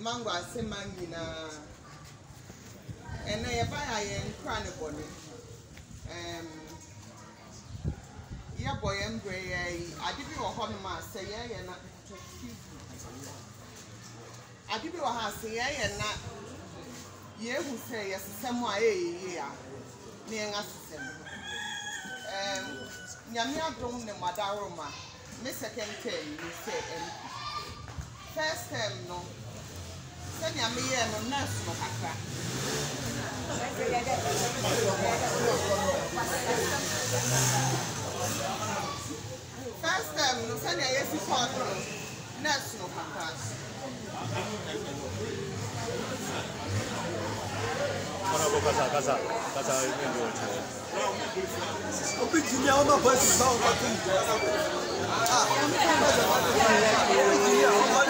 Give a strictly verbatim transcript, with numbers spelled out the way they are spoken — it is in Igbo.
Mangoase mangina. And I buy a cranny bonnet. Um, yeah, boy, I'm gray. I did you a home mass say, yeah, and not. I did you a house say, yeah, and not. Ye who say, yes, somewhere, yeah, near us. Um, Yamia grown the Madaroma, Miss Second Ten, you say, and first time no. Send ya me no nurse no kakra. First time no send ya yesi for nurse no kakra. Para boca casa casa casa ndio. Obi jinya oma boys ba o ba tu. Ah.